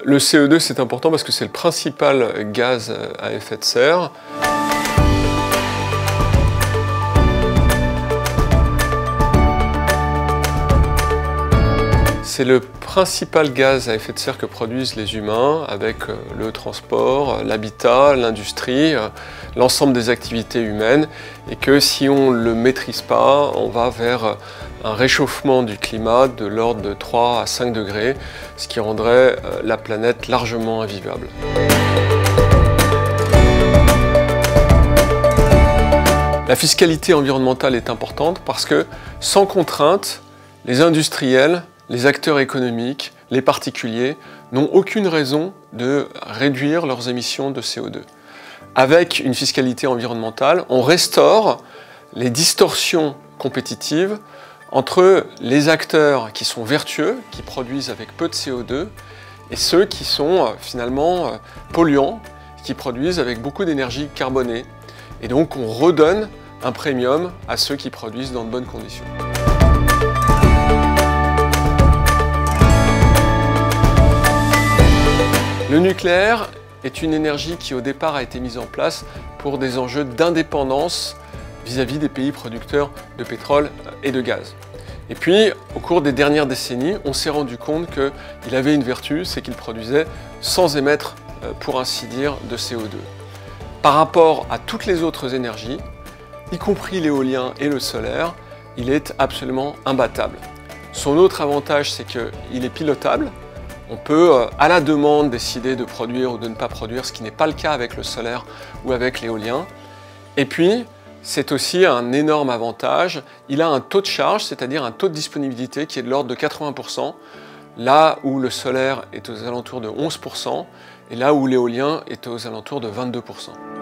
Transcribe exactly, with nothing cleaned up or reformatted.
Le C O deux, c'est important parce que c'est le principal gaz à effet de serre. C'est le principal gaz à effet de serre que produisent les humains avec le transport, l'habitat, l'industrie, l'ensemble des activités humaines, et que si on ne le maîtrise pas, on va vers un réchauffement du climat de l'ordre de trois à cinq degrés, ce qui rendrait la planète largement invivable. La fiscalité environnementale est importante parce que sans contrainte, les industriels, les acteurs économiques, les particuliers n'ont aucune raison de réduire leurs émissions de C O deux. Avec une fiscalité environnementale, on restaure les distorsions compétitives entre les acteurs qui sont vertueux, qui produisent avec peu de C O deux, et ceux qui sont finalement polluants, qui produisent avec beaucoup d'énergie carbonée. Et donc on redonne un premium à ceux qui produisent dans de bonnes conditions. Le nucléaire est une énergie qui au départ a été mise en place pour des enjeux d'indépendance vis-à-vis des pays producteurs de pétrole et de gaz. Et puis, au cours des dernières décennies, on s'est rendu compte qu'il avait une vertu, c'est qu'il produisait sans émettre, pour ainsi dire, de C O deux. Par rapport à toutes les autres énergies, y compris l'éolien et le solaire, il est absolument imbattable. Son autre avantage, c'est qu'il est pilotable. On peut, à la demande, décider de produire ou de ne pas produire, ce qui n'est pas le cas avec le solaire ou avec l'éolien. Et puis, c'est aussi un énorme avantage. Il a un taux de charge, c'est-à-dire un taux de disponibilité qui est de l'ordre de quatre-vingts pour cent, là où le solaire est aux alentours de onze pour cent, et là où l'éolien est aux alentours de vingt-deux pour cent.